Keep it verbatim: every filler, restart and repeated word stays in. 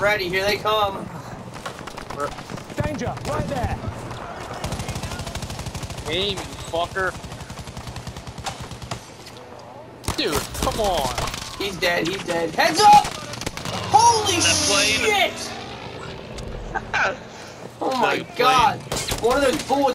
ready. Here they come. Danger, right there. Aim, you fucker. Dude, come on. He's dead. He's dead. Heads up! Holy shit! Oh my god! One of those bullets.